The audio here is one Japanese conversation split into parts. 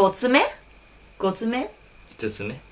5つ目5つ目 5つ目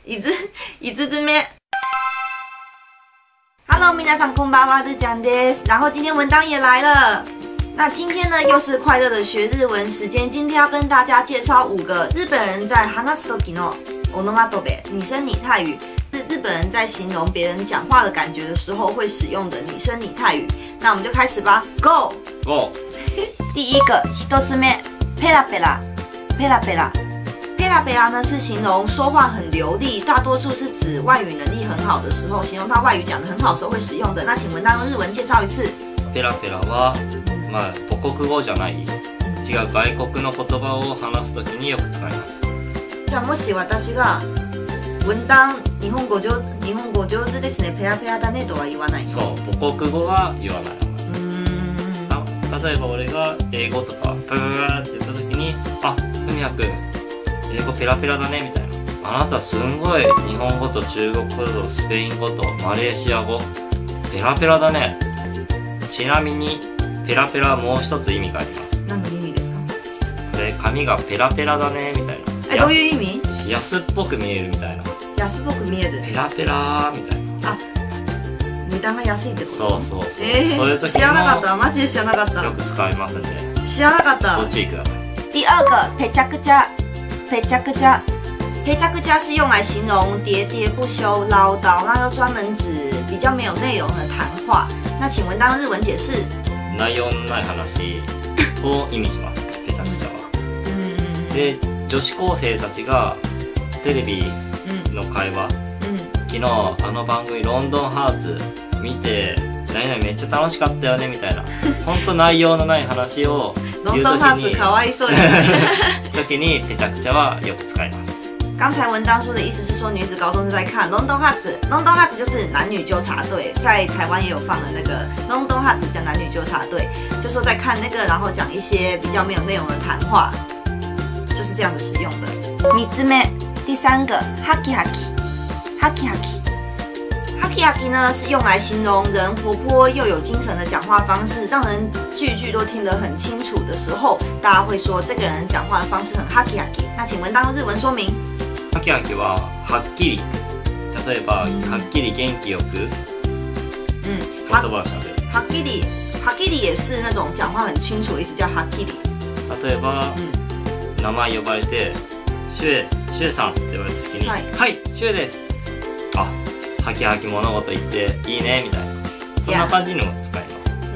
5つ目。Hello， 皆さんこんばんは，日讲です。然后今天文章也来了。那今天呢，又是快乐的学日文时间。今天要跟大家介绍5个日本人在話す時のオノマトペ拟声拟态语，是日本人在形容别人讲话的感觉的时候会使用的拟声拟态语。那我们就开始吧 ，Go！ 第一个1つ目，ペラペラ，ペラペラ。ペラペラ呢是形容说话很流利，大多数是指外语能力很好的时候，形容他外语讲得很好的时候会使用的。那请文章用日文介绍一次。 ペラペラは、母国語じゃない、違う外国の言葉を話すときによく使います。 じゃあもし私が文章日本語上手ですね、ペラペラだねとは言わないの？ そう、母国語は言わない。例えば俺が英語とかプーって言ったときに、あ、ふみやくん英語ペラペラだねみたいな。あなたすんごい日本語と中国語とスペイン語とマレーシア語ペラペラだね。ちなみにペラペラはもう一つ意味があります。 何の意味ですか？ これ髪がペラペラだねみたいな。 どういう意味？ 安っぽく見えるみたいな。 安っぽく見える。 ペラペラみたいな。 あ、値段が安いってこと？ そう。そういう時知らなかった。マジで知らなかった。 よく使いますんで。 知らなかった。 ご注意ください。 第二个ぺちゃくちゃ。ぺちゃくちゃ，ぺちゃくちゃ是用来形容喋喋不休、唠叨，那又专门指比较没有内容的谈话。那请文章日文解释。 内容のない話を意味します。ぺちゃくちゃは。で、女子高生たちがテレビの会話、昨日あの番組ロンドンハーツ見て何々めっちゃ楽しかったよねみたいな、本当内容のない話をロンドンハーツかわいそうですね。 時にぺちゃくちゃはよく使います。 刚才文章说的意思是说，女子高中是在看《龙洞哈子》，《龙洞哈子》就是男女纠察队，在台湾也有放的那个《龙洞哈子》叫男女纠察队，就说在看那个，然后讲一些比较没有内容的谈话，就是这样子使用的。3つ目，第三个，ハキハキ，ハキハキ。ハキハキ呢是用来形容人活泼又有精神的讲话方式，让人句句都听得很清楚的时候，大家会说这个人讲话的方式很ハキハキ。那請文章日文說明。 ハキハキははっきり、例えばはっきり元気よく言葉をしゃべる。 はっきり、はっきり也是那种讲话很清楚的意思，叫はっきり。 例えば、名前呼ばれてシュウさんって言われた時に、はい、シュウです。あ、ハキハキ物事言っていいねみたいな、そんな感じにも使います。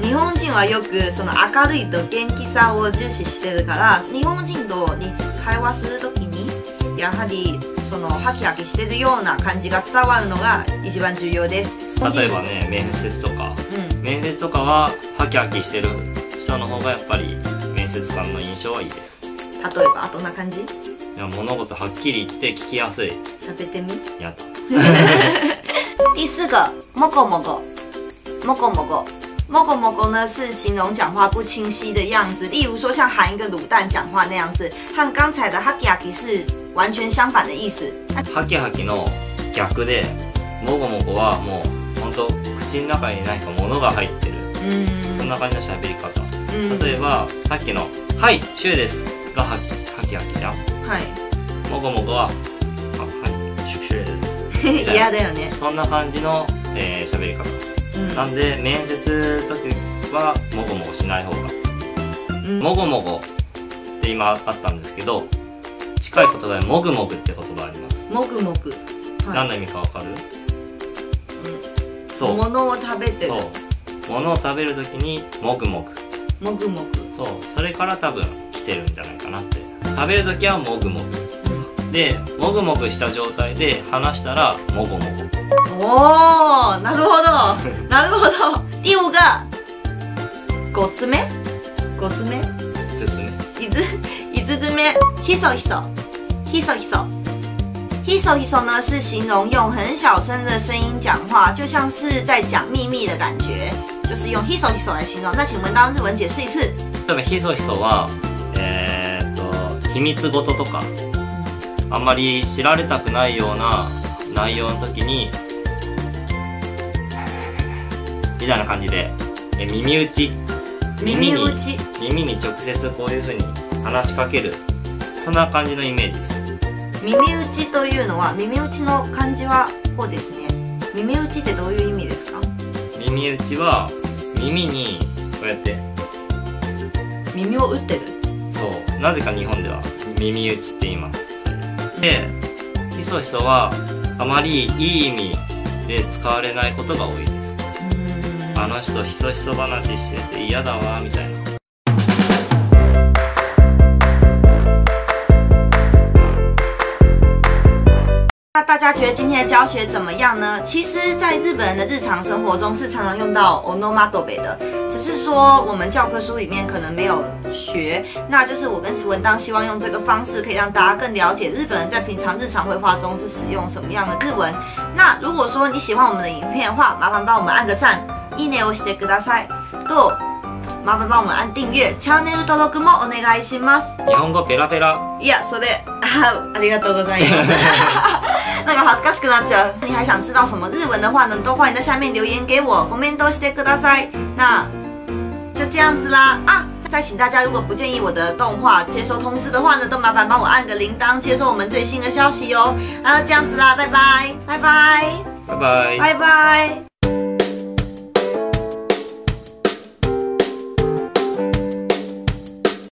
日本人はよくその明るいと元気さを重視してるから、日本人と会話するときにやはりそのハキハキしてるような感じが伝わるのが一番重要です。 例えばね、面接とか、面接とかはハキハキしてる人の方がやっぱり面接官の印象はいいです。 例えばどんな感じ？いや、物事はっきり言って聞きやすい。 喋ってみ。 やった。 第四个，もこもこ，もこもこ。もこもこ呢是形容讲话不清晰的样子，例如说像含一个卤蛋讲话那样子，和刚才的ハキハキ是完全相反的意思。 ハキハキの逆で、もごもこはもう本当口の中に何か物が入ってる、そんな感じの喋り方。例えばさっきのはいシュウですがハキハキじゃん。はい。もごもこははいシュウです。 嫌だよね。 そんな感じの喋り方。なんで面接の時はもごもごしない方が、もごもごって今あったんですけど、近い言葉でもぐもぐって言葉あります。もぐもぐ、何の意味かわかる？そう、 物を食べてる。 そう、物を食べる時にもぐもぐ、 もぐもぐ、 そう、それから多分来てるんじゃないかなって。食べる時はもぐもぐで、もぐもぐした状態で話したらもごもご。 おー、なるほどなるほど。第五个5つ目5つ目 5つ目 5つ目ひそひそひそひそひそひそ呢是形容用很小声的声音讲话，就像是在讲秘密的感觉，就是用ひそひそ来形容。那请文章日文解释一次。 例えばひそひそは秘密事とかあんまり知られたくないような内容の時にみたいな感じで、耳打ち、耳に直接こういう風に話しかけるそんな感じのイメージです。 耳打ちというのは、耳打ちの漢字はこうですね。耳打ちってどういう意味ですか？ 耳打ちは耳にこうやって耳を打ってる。 そう、なぜか日本では耳打ちって言います。で、ひそひそはあまりいい意味で使われないことが多いです。あの人ひそひそ話してて嫌だわみたいな。 那大家觉得今天的教学怎么样呢？其实，在日本人的日常生活中是常常用到 onomatope 的，只是说我们教科书里面可能没有学。那就是我跟文当希望用这个方式，可以让大家更了解日本人在平常日常绘画中是使用什么样的日文。那如果说你喜欢我们的影片的话，麻烦帮我们按个赞，いいねをしてください。と麻烦帮我们按订阅、チャンネル登録もお願いします。 日本語ペラペラ。 いや、それありがとうございます。那个恥ずかしくなっちゃう。你还想知道什么日文的话呢，都欢迎在下面留言给我，コメントしてください。那就这样子啦啊！再请大家，如果不介意我的动画接收通知的话呢，都麻烦帮我按个铃铛，接收我们最新的消息哦。这样子啦，拜拜，拜拜， 拜拜， 拜拜。